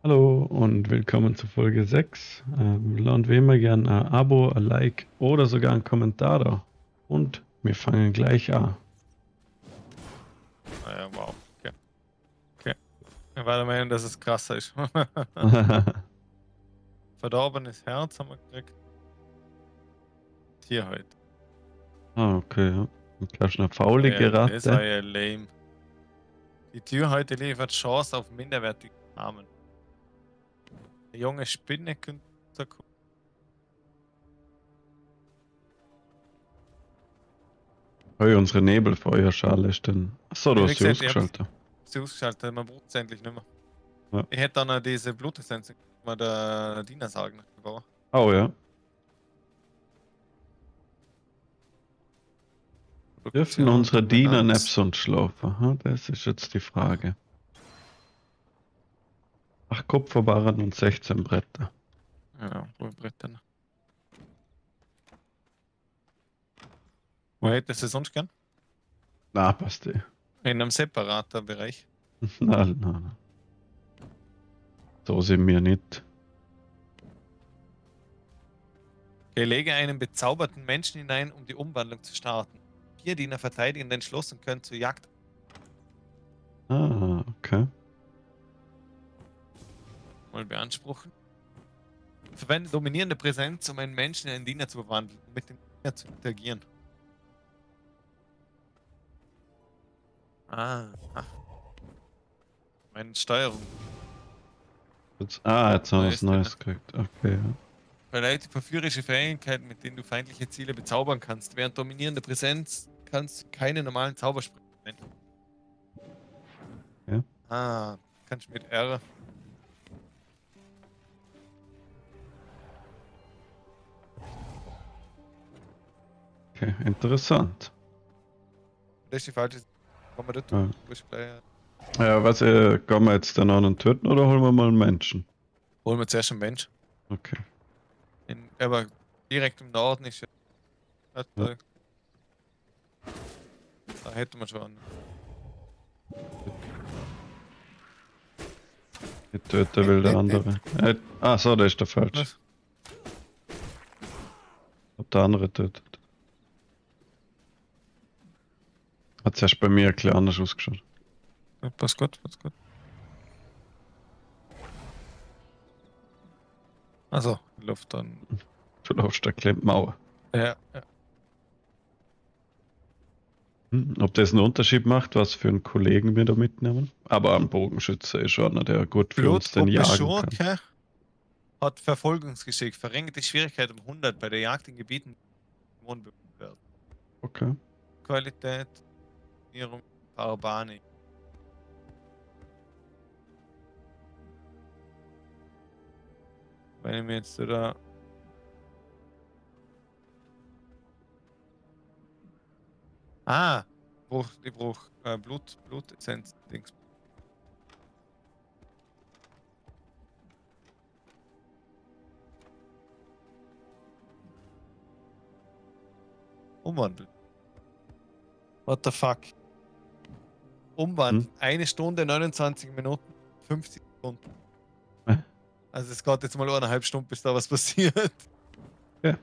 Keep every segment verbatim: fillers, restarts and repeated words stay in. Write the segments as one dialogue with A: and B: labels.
A: Hallo und willkommen zu Folge sechs. Ähm, lasst wie immer gern ein Abo, ein Like oder sogar einen Kommentar da. Und wir fangen gleich an.
B: Ah ja, wow. Okay. Okay. Ich war der Meinung, dass es krasser ist. Verdorbenes Herz haben wir gekriegt. Hier halt.
A: Ah, okay, ja. Du kannst eine faulige
B: Ja, das war
A: Ratte.
B: ja lame. Die Tür heute liefert Chance auf minderwertige Namen. Eine junge Spinne könnte kommen.
A: Hey, unsere Nebelfeuerschale ist denn. Achso, du
B: Ja, wie
A: hast sie
B: gesagt, ich hab's
A: ausgeschaltet.
B: sie ausgeschaltet, man braucht es endlich nicht mehr.
A: Ja.
B: Ich hätte dann noch diese Blutessenz mal der Diener sagen gebaut.
A: Oh ja. Dürfen
B: Produktion,
A: unsere Diener
B: Dominanz.
A: Nepson schlafen? Aha, das ist jetzt die Frage. Acht Kupferbarren und sechzehn Bretter.
B: Ja, Brettern. Wo hättest du sonst gern?
A: Na, passt eh.
B: In einem separaten Bereich.
A: Nein, nein, nein. So sind wir nicht.
B: Okay, lege einen bezauberten Menschen hinein, um die Umwandlung zu starten. Vier Diener verteidigen den Schloss und können zur Jagd
A: Ah, okay.
B: mal beanspruchen. Verwende dominierende Präsenz, um einen Menschen in einen Diener zu verwandeln, um mit dem Diener zu interagieren. Ah, ah. Meine Steuerung.
A: Jetzt, ah, jetzt haben wir was
B: Neues drin.
A: Neues gekriegt. Okay, ja.
B: Verleiht verführerische Fähigkeiten, mit denen du feindliche Ziele bezaubern kannst. Während dominierender Präsenz kannst du keine normalen Zaubersprüche verwenden.
A: Ja.
B: Ah, kannst du mit R.
A: Okay, interessant.
B: Das ist die falsche. Kommen wir dort?
A: Ja,
B: Du bist gleich.
A: ja was, äh, gehen wir jetzt den anderen töten oder holen wir mal einen Menschen?
B: Holen wir zuerst einen Mensch.
A: Okay.
B: In, aber direkt im Norden ist ja.
A: Ja.
B: Da, da hätte man schon.
A: Ich töte will der andere. Äh, ah, so, der ist der falsch.
B: Was?
A: Ob der andere tötet. Hat zuerst bei mir ein bisschen anders ausgeschaut.
B: Ja, passt gut, passt gut. Also, Luft dann.
A: Du laufst der klemmt Mauer.
B: Ja, ja.
A: Hm, ob das einen Unterschied macht, was für einen Kollegen wir da mitnehmen? Aber ein Bogenschütze ist schon einer, der gut für uns den
B: Blutgruppe
A: jagen kann.
B: Schurke hat Verfolgungsgeschick. Verringert die Schwierigkeit um hundert bei der Jagd in Gebieten, die wohnbewohnt werden.
A: Okay.
B: Qualität, Ihrem Parabani. Wenn ich mir jetzt da. Ah, Bruch, die Bruch, äh, Blut, Blutessenz, Dings. Umwandeln. What the fuck? Umwandeln.
A: Hm?
B: Eine Stunde, neunundzwanzig Minuten, fünfzig Sekunden.
A: Äh,
B: Also es geht jetzt mal eineinhalb Stunden, bis da was passiert.
A: Ja.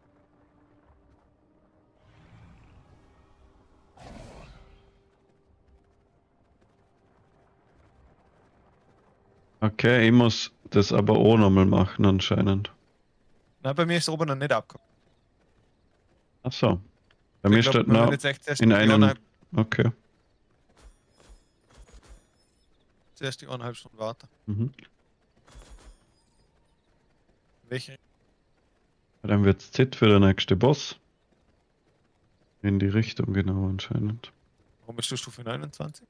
A: Okay, ich muss das aber auch nochmal machen anscheinend.
B: Na, bei mir ist oben noch nicht abgekommen.
A: Ach so. Bei
B: Ich
A: mir
B: glaube,
A: steht
B: wir müssen
A: noch
B: jetzt echt zuerst
A: in
B: die
A: einem.
B: eineinhalb,
A: Okay.
B: zuerst die eineinhalb Stunden warten.
A: Mhm.
B: Welche?
A: Dann wird's Zeit für den nächsten Boss. In die Richtung genau anscheinend.
B: Warum bist du Stufe neunundzwanzig?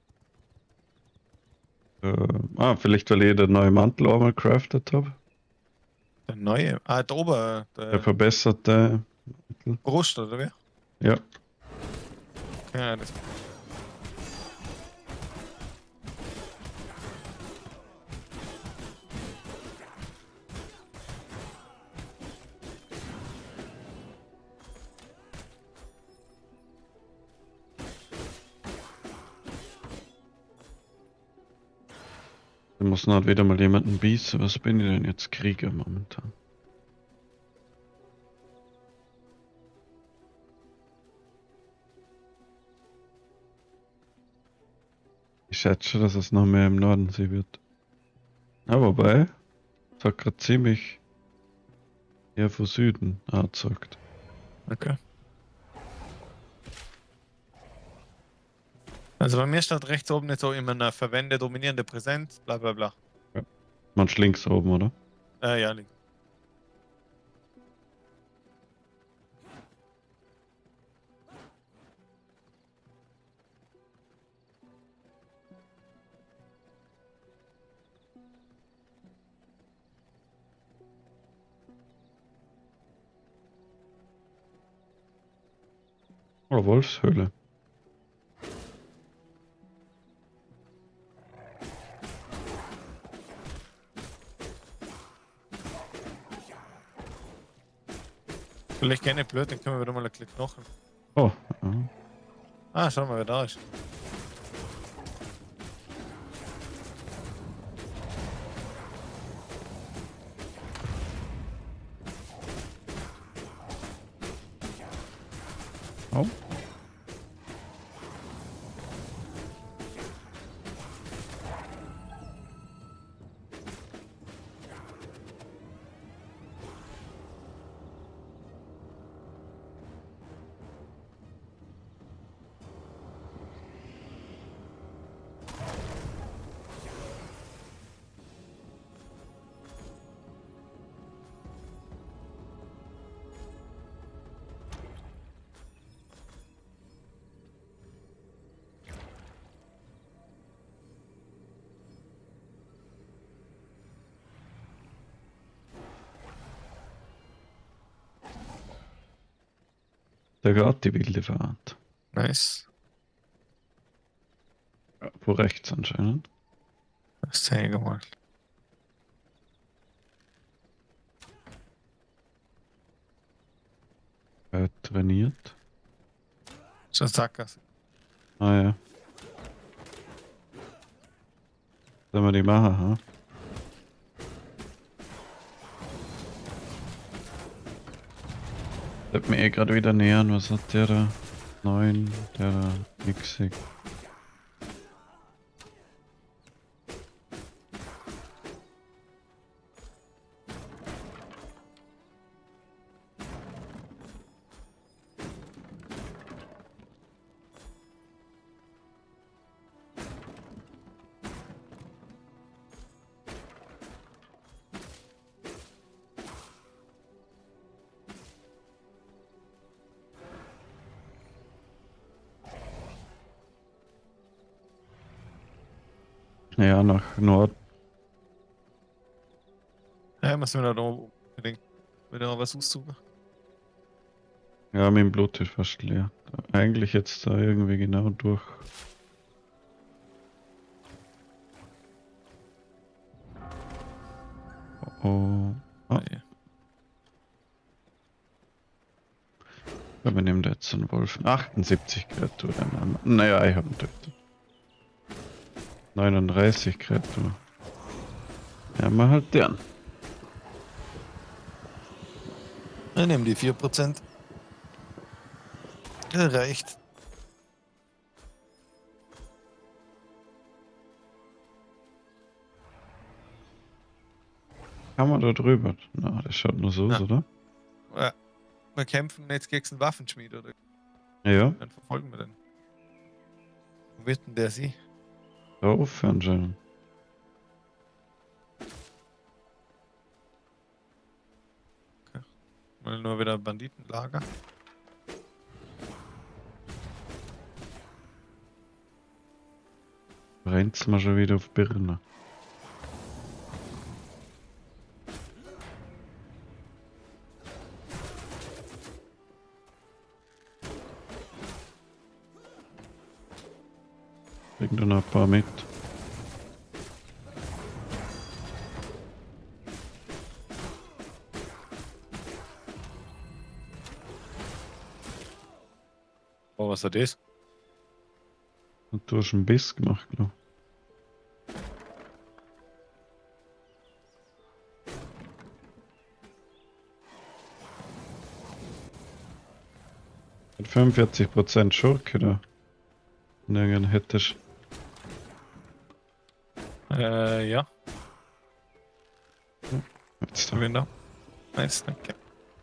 A: Äh, ah, vielleicht weil ich den neuen Mantel einmal craftet habe.
B: Der neue. Ah, der Ober,
A: Der
B: der
A: verbesserte.
B: Brust, oder wie?
A: Ja.
B: Ja, das.
A: Da muss halt wieder mal jemanden bießen. Was bin ich denn jetzt? Krieger momentan. Ich schätze schon, dass es noch mehr im Norden sein wird. Ja, wobei, es hat gerade ziemlich eher von Süden angezeigt.
B: Okay. Also bei mir steht rechts oben nicht so immer eine verwende dominierende Präsenz, bla bla bla.
A: Ja. Manch links oben, oder?
B: Äh, ja, links.
A: Oder Wolfshöhle.
B: Vielleicht keine blöd, dann können wir wieder mal ein Klick Knochen.
A: Oh, ja.
B: Ah, schau mal, wer da ist.
A: Oh. Da geht die wilde Fahrt.
B: Nice.
A: Ja, wo rechts anscheinend.
B: Das zeige ich mal.
A: Er hat trainiert.
B: So Sackgasse.
A: Ah ja. Sollen wir die machen, ha? Sollte mir eh gerade wieder nähern. Was hat der da? neun, der da nixig. Ja, nach Nord.
B: Ja, müssen wir da oben unbedingt wieder was aussuchen.
A: Ja, mein Blut ist fast leer. Eigentlich jetzt da irgendwie genau durch. Oh. Ah.
B: Ja.
A: Ja, wir nehmen da jetzt so einen Wolf. achtundsiebzig Kreaturen. Naja, ich habe einen Töter. neununddreißig Kreaturen. Ja, mal halt deren.
B: Wir nehmen die vier Prozent. Das reicht.
A: Kann man da drüber? Na, das schaut nur so aus,
B: Ja.
A: oder?
B: Ja. Wir kämpfen jetzt gegen einen Waffenschmied, oder?
A: Ja,
B: Dann verfolgen wir den. Wo wird denn der sie?
A: da auf anscheinend.
B: Mal nur wieder Banditenlager.
A: Rennt's mal schon wieder auf Birne. Bring da noch ein paar mit.
B: Oh, was hat das?
A: Und du hast einen Biss gemacht, glaub. Mit fünfundvierzig Prozent Schurke da. Und dann hättest
B: Äh, ja.
A: jetzt da.
B: Genau. Nice, danke.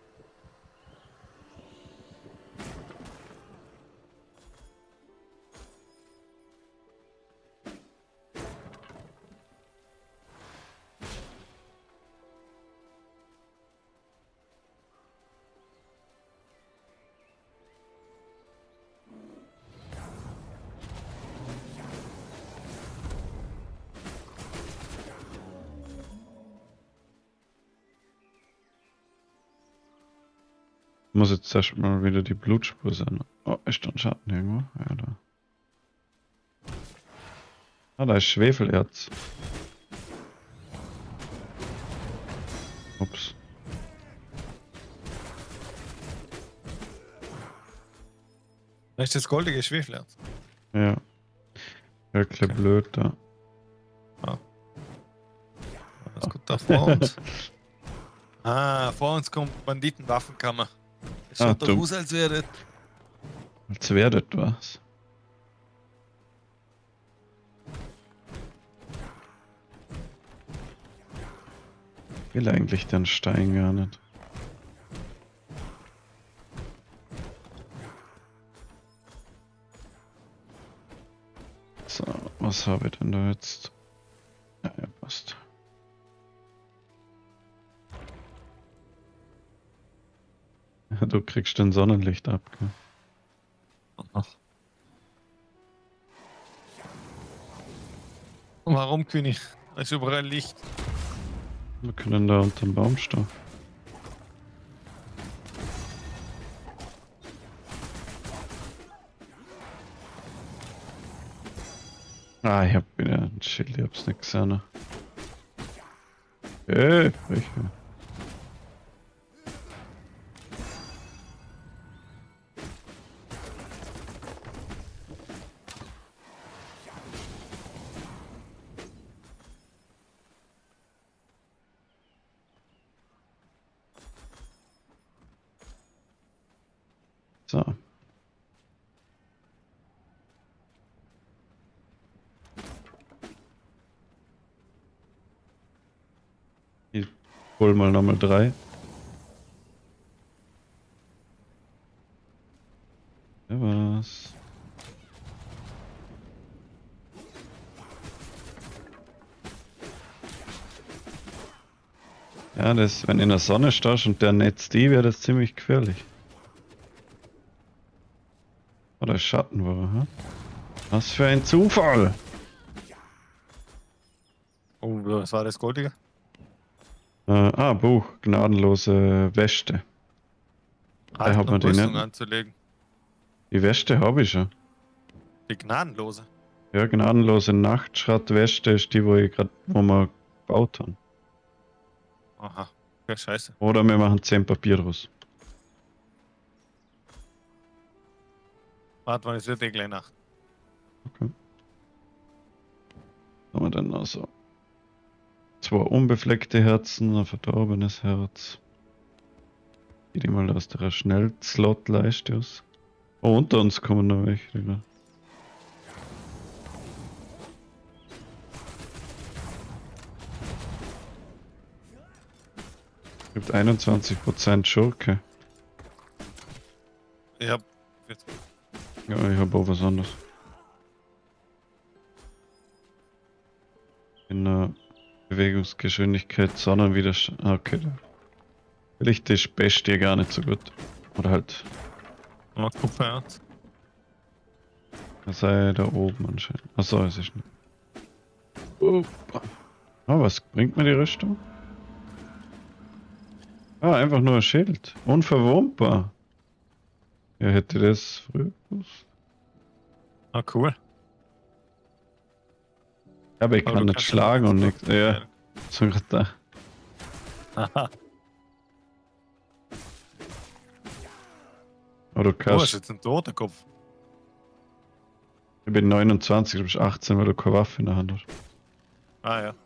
A: Ich muss jetzt erst mal wieder die Blutspur sein. Oh, ist da ein Schatten irgendwo? Ja, da. Ah, da ist Schwefelerz. Ups.
B: Da ist das goldige Schwefelerz.
A: Ja. Wirklich
B: Okay.
A: blöd da.
B: Was kommt da vor uns? Ah, vor uns kommt Banditenwaffenkammer. Es
A: Ah,
B: schaut doch
A: dumm.
B: aus, als wäre das.
A: Als wäre das was. Ich will eigentlich den Stein gar nicht. So, was habe ich denn da jetzt? Ja, ja, passt. Ja, du kriegst den Sonnenlicht ab, gell?
B: Warum, König? Da ist überall Licht.
A: Wir können da unter dem Baum stehen. Ah, ich hab wieder ein Schild, ich hab's nicht gesehen. Hey, Freche. So. Ich hol mal nochmal drei. Ja, was? Ja, das, wenn in der Sonne stehst und der netzt die, wäre das ziemlich gefährlich. Oder Schatten war, hm? Was für ein Zufall!
B: Oh, was war das goldige?
A: Äh, ah, Buch, gnadenlose Wächte.
B: Halt
A: hat
B: noch
A: man die
B: Rüstung
A: nicht?
B: anzulegen.
A: Die Wächte habe ich schon.
B: Die gnadenlose.
A: Ja, gnadenlose Nachtschrattwächte ist die, wo ich grad, wo wir gebaut haben.
B: Aha. Ja, scheiße.
A: Oder wir machen zehn Papier draus.
B: Warte mal, es wird eh gleich Nacht.
A: Okay. Haben wir dann noch so zwei unbefleckte Herzen, ein verdorbenes Herz. Geh die mal aus der Schnellslot-Leiste aus. Oh, unter uns kommen noch welche. Digga. Gibt einundzwanzig Prozent Schurke.
B: Ich hab jetzt
A: Ja, ich habe auch was anderes. In der Bewegungsgeschwindigkeit, sondern wieder. Okay, da. Vielleicht ist Bestie gar nicht so gut. Oder halt,
B: mal Kupfererz.
A: er sei da oben anscheinend. Achso, es ist nicht. Opa. Ah, was bringt mir die Rüstung? Ah, einfach nur ein Schild. Unverwundbar. Ja, hätte das früher gewusst.
B: Ah, cool.
A: Aber ich
B: Aber
A: kann
B: du
A: nicht
B: kannst
A: schlagen
B: ja
A: und
B: noch
A: nichts. Ja, so grad da.
B: Haha.
A: Aber du
B: Oh, ist
A: kannst.
B: jetzt ein toter Kopf.
A: Ich bin neunundzwanzig, du bist achtzehn, weil du keine Waffe in der Hand hast.
B: Ah ja.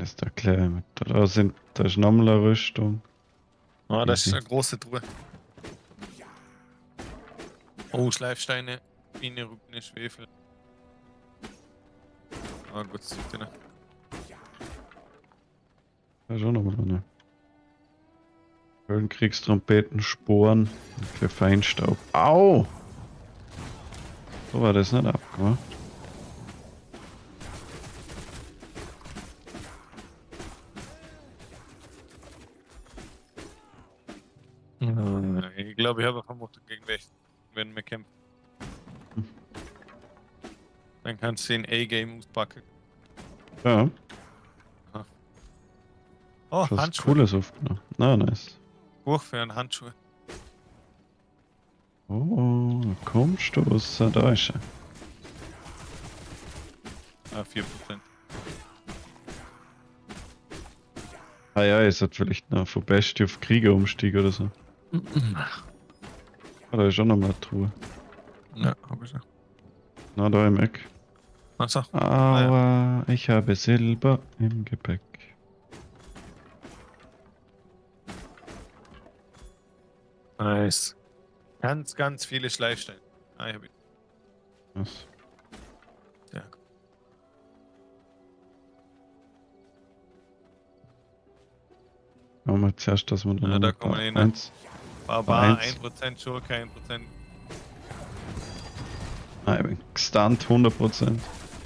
A: ist da klar. Da sind, da ist nochmal eine Rüstung.
B: Ah, das ist
A: Easy.
B: eine große Truhe. Oh, Schleifsteine, Biene, Rubine, Schwefel. Ah, gut, das ist drin.
A: Da ist auch nochmal eine. Höhlenkriegstrompeten, Sporen, für Feinstaub. Au! So war das nicht abgemacht.
B: Ich glaube, ich habe vermutet, gegen welchen werden wir kämpfen.
A: Hm.
B: Dann kannst du den A-Game auspacken.
A: Ja,
B: Oh,
A: was
B: Handschuhe.
A: Cooles aufgenommen. Na, nice.
B: Hoch für einen Handschuh.
A: Oh, kommst du aus der Deutsche?
B: Ah, vier Prozent.
A: Ah ja, ist hat vielleicht noch von Bestie auf Krieger umstieg oder so. Ah, da ist auch nochmal eine Truhe.
B: Ja, hab ich schon.
A: Na, da im Eck.
B: Achso.
A: Aua, ich habe Silber im Gepäck.
B: Nice. Ganz, ganz viele Schleifsteine. Ah, ich hab ihn.
A: Was?
B: Sehr gut.
A: Machen wir zuerst, dass wir dann
B: Ja,
A: noch
B: da
A: ein
B: kommen
A: paar-
B: wir hin.
A: eins.
B: Barbar,
A: Eins.
B: ein Prozent Schurke, ein Prozent.
A: Nein, ich bin gestunt, hundert Prozent.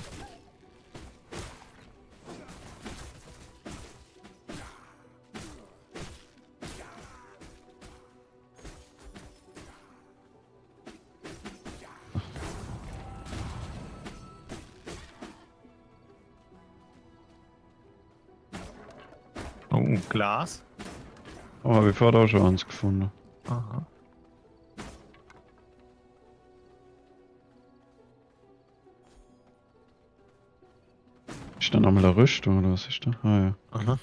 B: Oh, Glas.
A: Oh, habe ich vorher auch schon eins gefunden.
B: Aha.
A: Ist da nochmal eine Rüstung oder was ist da? Ah ja.
B: Aha.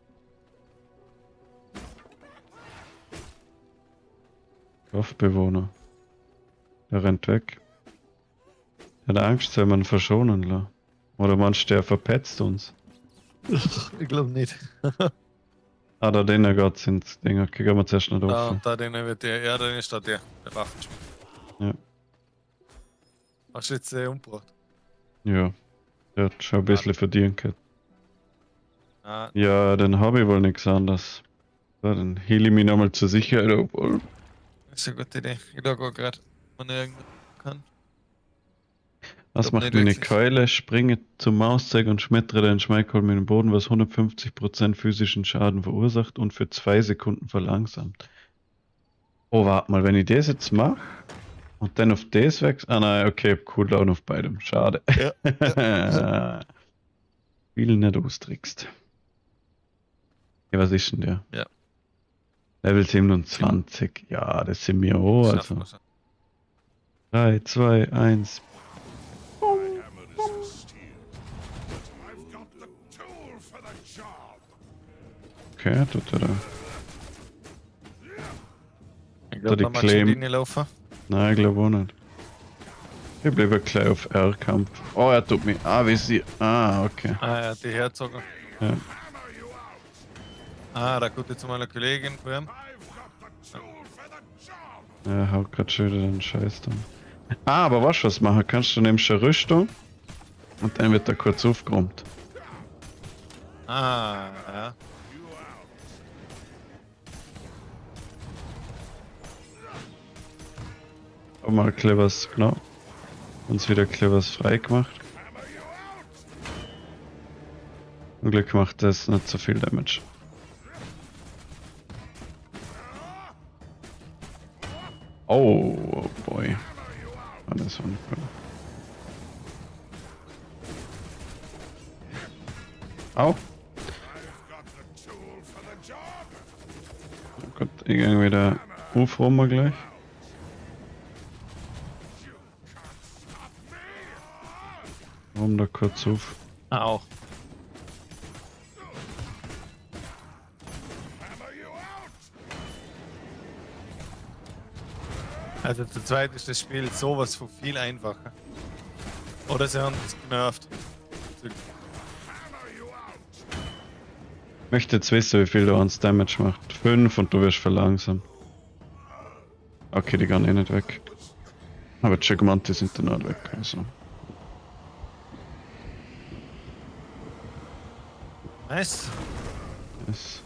A: Dorfbewohner. Der rennt weg. Er hat Angst, soll man ihn verschonen lassen. Oder meinst du, der verpetzt uns?
B: Ich glaube nicht.
A: Ah, da den Gott sind Dinger. Okay, gehen wir zuerst nicht
B: Da,
A: offen.
B: da den wird der, ja, dann ist da der, der Waffenschmied.
A: Ja.
B: Hast du jetzt äh, umgebracht?
A: Ja. Der hat schon ein bisschen verdient gehabt.
B: Ah,
A: Ja, dann habe ich wohl nichts anderes. So, dann heal ich mich nochmal zur Sicherheit, obwohl.
B: das ist eine gute Idee. Ich schaue gerade, wenn ich irgendwo kann.
A: Was
B: glaub
A: macht
B: nicht
A: meine
B: wirklich.
A: Keule? Springe zum Mauszeiger und schmettere den Schmeickohl mit dem Boden, was hundertfünfzig Prozent physischen Schaden verursacht und für zwei Sekunden verlangsamt. Oh, warte mal, wenn ich das jetzt mache und dann auf das wechsle. Ah nein, okay, Cooldown auf beidem. Schade.
B: Ja.
A: Viel nicht austrickst. Ja, was ist denn der?
B: Ja.
A: Level siebenundzwanzig. Ja, das sind wir auch.
B: Schaffen
A: Also.
B: wir schon.
A: drei, zwei, eins. Okay, tut er da.
B: Ich
A: Da
B: glaube,
A: die
B: da mal
A: Claim-
B: Linie laufen.
A: Nein, ich glaube auch nicht. Ich bleibe gleich auf R-Kampf. Oh, er tut mich. Ah, wie sie. Ah, okay.
B: Ah ja, die Herzogen.
A: Ja.
B: Ah, da kommt jetzt mal eine Kollegin von ihm.
A: Er haut grad schon wieder den Scheiß dann. Ah, aber was was machen? Kannst du nimmst eine Rüstung und dann wird er kurz aufgeräumt.
B: Ah, ja.
A: Auch mal clevers, genau. Uns wieder clevers frei gemacht. Zum Glück macht das nicht so viel Damage. Oh, oh boy. Ah, das war nicht gut. Au. Oh Gott, ich gehe wieder aufräumen wir gleich. Räum da kurz auf.
B: Ah, auch. Also zu zweit ist das Spiel sowas von viel einfacher. Oder sie haben es genervt.
A: Ich möchte jetzt wissen, wie viel du uns Damage macht. fünf und du wirst verlangsamt. Okay, die gehen eh nicht weg. Aber die gemeint, die sind dann auch weg. Also.
B: Nice.
A: Das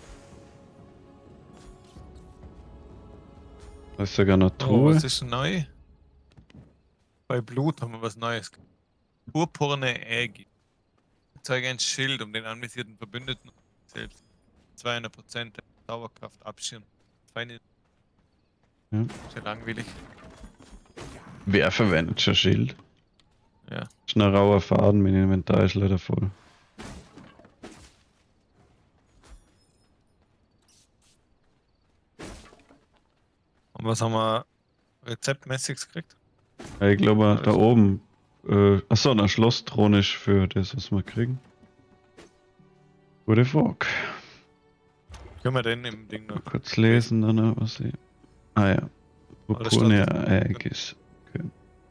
A: da ist sogar noch
B: Oh,
A: Truhe.
B: was ist neu? Bei Blut haben wir was Neues. Purpurne Ägi. Zeige ein Schild um den anvisierten Verbündeten selbst. zweihundert Prozent der Zauberkraft abschirmen. Feinde.
A: Ja.
B: Sehr langweilig.
A: Wer verwendet schon Schild?
B: Ja.
A: Ist ein rauer Faden, mein Inventar ist leider voll.
B: Und was haben wir rezeptmäßig gekriegt?
A: Ja, ich glaube,
B: Ja,
A: da
B: das-
A: oben. Äh, achso, ein Schlossthron ist für das, was wir kriegen. Gute Frage.
B: Können wir den im Ding noch?
A: Mal kurz lesen, dann noch was ich. Ah ja.
B: Oder
A: Purpurne
B: steht-
A: Aegis. Okay.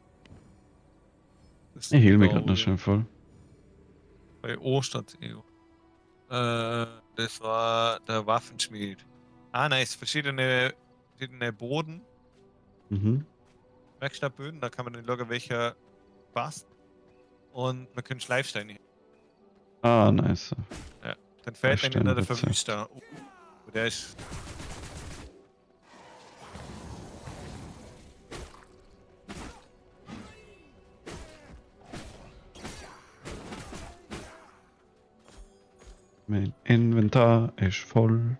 B: Das
A: Ich heal mich
B: da
A: gerade noch
B: oben.
A: schnell voll.
B: Bei O statt E U. Äh, das war der Waffenschmied. Ah, nice. Verschiedene, verschiedene Boden.
A: Mhm.
B: Werkstattböden. Da kann man den Logger welcher passt. Und man kann Schleifsteine.
A: Ah, nice.
B: Ja. Dann fällt dann
A: Schleifsteine
B: der
A: Rezept.
B: Verwüster. Oh, der ist.
A: Mein Inventar ist voll.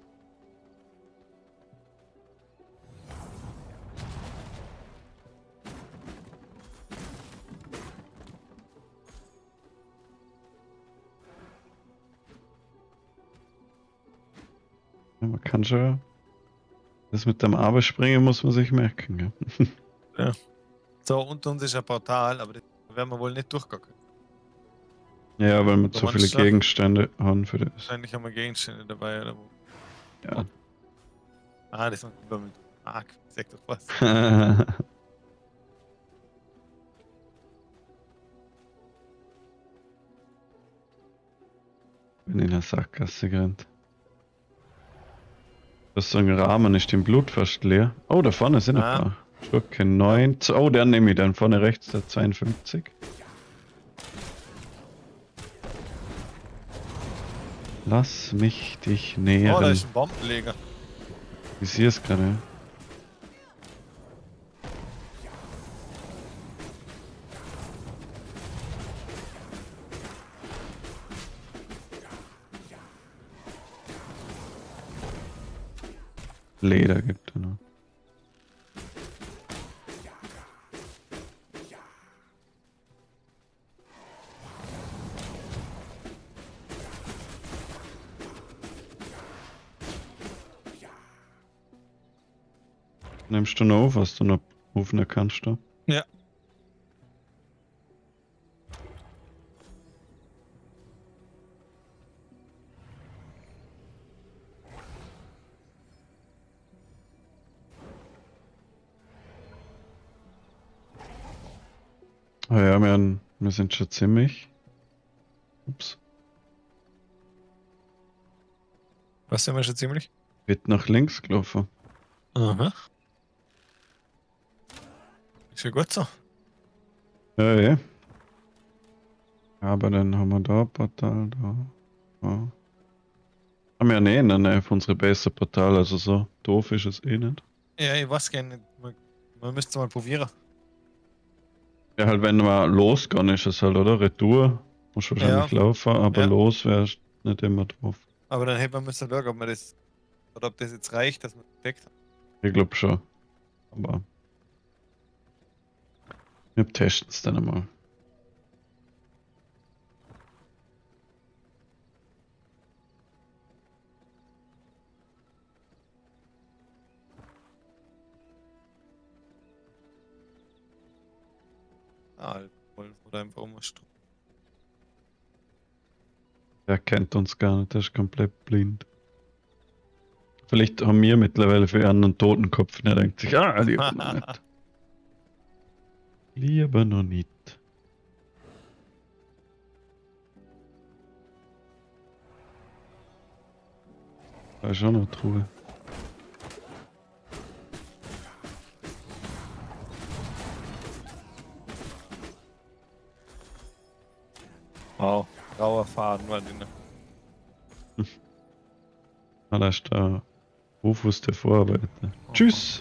A: Ja, man kann schon. Das mit dem Aberspringen muss man sich merken. Ja.
B: So, unter uns ist ein Portal, aber das werden wir wohl nicht durchgehen können.
A: Ja, weil wir
B: Da
A: zu
B: waren
A: viele
B: Schlag-
A: Gegenstände haben für das.
B: Wahrscheinlich haben wir Gegenstände dabei oder wo.
A: Ja.
B: Ah, das sind über mit Mark. Sag doch was.
A: Bin in der Sackgasse gerannt. Das ist so ein Rahmen, ist im Blut fast leer. Oh, da vorne sind
B: Ah.
A: ein paar. Schurke neun. Oh, der nehme ich dann vorne rechts, der zweiundfünfzig. Lass mich dich
B: Oh, da
A: nähern.
B: ist ein Bombenleger.
A: Ich sehe es gerade. Leder gibt er noch. Nimmst du noch auf, was du noch rufen kannst du?
B: Ja.
A: Oh ja, wir, haben- wir sind schon ziemlich. Ups.
B: Was sind wir schon ziemlich?
A: Wird nach links gelaufen.
B: Aha. Ist ja gut so.
A: Ja, ja. Aber dann haben wir da ein Portal, da. da. Haben wir ja eh in der Nähe von unserem Base-Portal, also so doof ist es eh nicht.
B: Ja, ich weiß gar nicht. Man, man müsste es mal probieren.
A: Ja, halt, wenn wir losgehen, ist es halt, oder? Retour. Musst wahrscheinlich
B: Ja.
A: laufen, aber
B: Ja.
A: los wärst nicht immer drauf.
B: Aber dann hätte man müssen schauen, ob man das. Oder ob das jetzt reicht, dass man es entdeckt hat.
A: Ich glaube schon. Aber. Wir testen es dann einmal.
B: Ah, halt. Oder einfach umstellen.
A: Der kennt uns gar nicht, der ist komplett blind. Vielleicht haben wir mittlerweile für einen einen Totenkopf und er denkt sich, ah, lieber noch nicht. Lieber noch nicht. Da ist auch noch Truhe.
B: Wow, grauer Faden war drin.
A: Ah, da ist der Rufus der Vorarbeiter.
B: Oh.
A: Tschüss!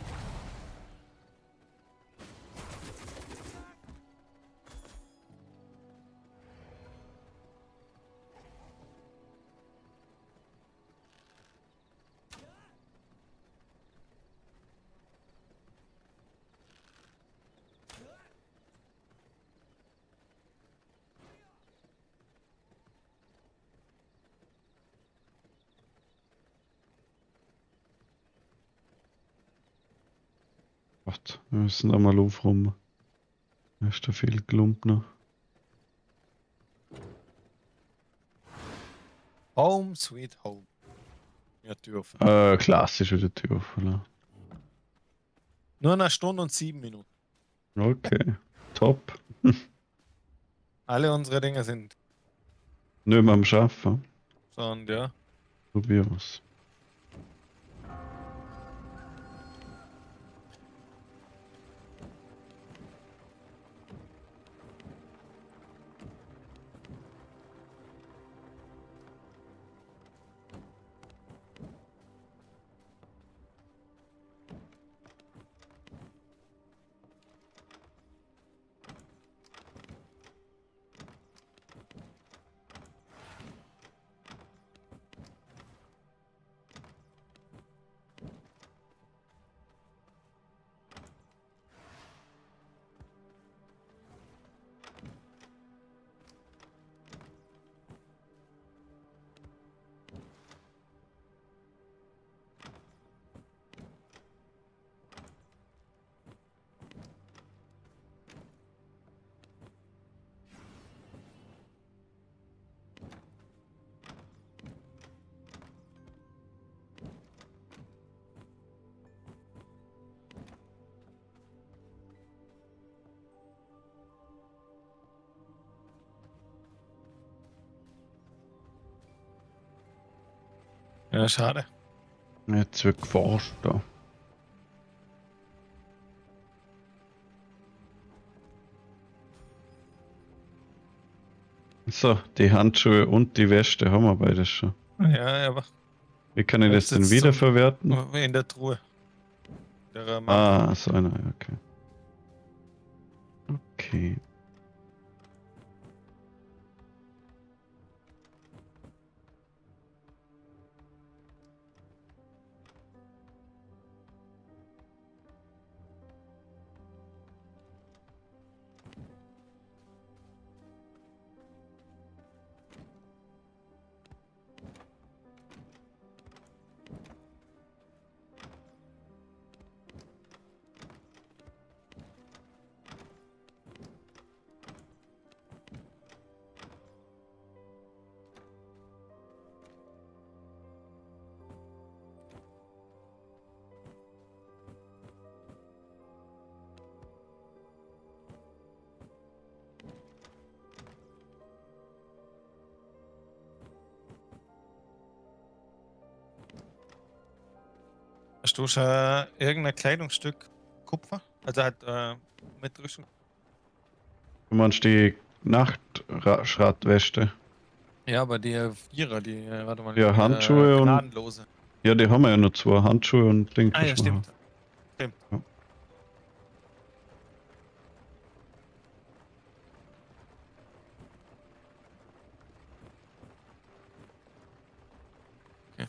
A: Gott, wir müssen da mal aufräumen. Da ist da viel Klump noch.
B: Home, sweet home. Ja, dürfen.
A: Äh, klassisch wieder Tür offen.
B: Nur eine Stunde und sieben Minuten.
A: Okay, top.
B: Alle unsere Dinge sind
A: Nicht mehr am Schaffen.
B: schon, ja.
A: Probieren wir's.
B: Ja, schade.
A: Jetzt wird geforscht da. So, die Handschuhe und die Weste haben wir beides schon.
B: Ja, aber
A: Wie kann ich das
B: Jetzt
A: denn
B: sitzt
A: wiederverwerten?
B: in der Truhe. Der äh, Mann.
A: Ah, so einer, okay. Okay.
B: Hast du schon irgendein Kleidungsstück Kupfer? Also halt äh, mit Rüstung?
A: Du meinst die Nachtschradweste?
B: Ja, aber die Vierer, die, äh, warte mal,
A: Ja,
B: die äh,
A: Handschuhe und.
B: gnadenlose.
A: Ja, die haben wir ja nur zwei. Handschuhe und Ding
B: Ah ja,
A: kannst du machen.
B: stimmt. Stimmt.
A: Ja.
B: Okay.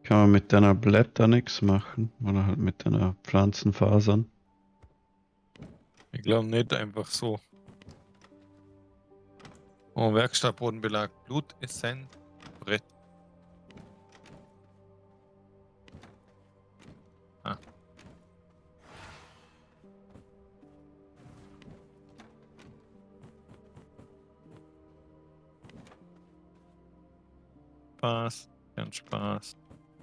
A: Kann man mit deiner Blätter nichts machen. Oder halt mit deiner Pflanzenfasern.
B: Ich glaube nicht einfach so. Oh, Werkstattbodenbelag. Blutessenz. Brett. Ah. Spaß. Ganz Spaß.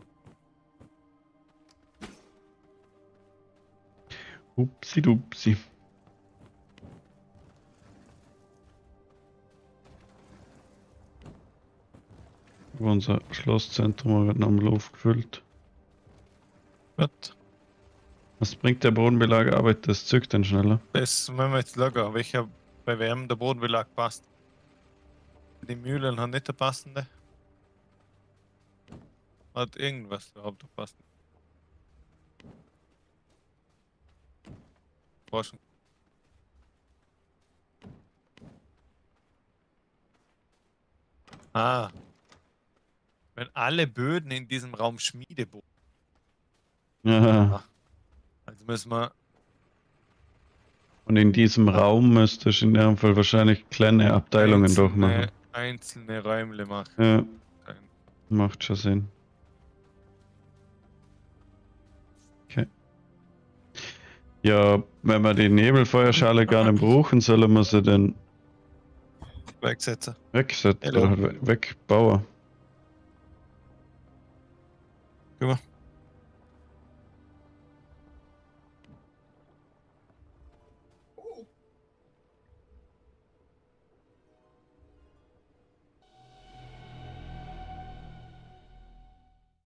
A: Upsi dupsi. Unser Schlosszentrum wird noch am Luft gefüllt.
B: Was?
A: Was bringt der Bodenbelag Arbeit? Das zückt dann schneller.
B: Das müssen wir jetzt schauen, welcher bei wem der Bodenbelag passt. Die Mühlen haben nicht der passende. Hat irgendwas überhaupt passt. Forschung. Ah. Wenn alle Böden in diesem Raum Schmiedeboden.
A: Ja.
B: Also müssen wir.
A: Und in diesem Raum müsstest du in dem Fall wahrscheinlich kleine Abteilungen
B: einzelne,
A: durchmachen.
B: Einzelne Räumle machen.
A: Ja. Macht schon Sinn. Okay. Ja, wenn wir die Nebelfeuerschale gar nicht brauchen, sollen wir sie dann
B: Wegsetzen.
A: wegsetzen
B: Hello.
A: oder halt we- wegbauen.
B: Guck mal.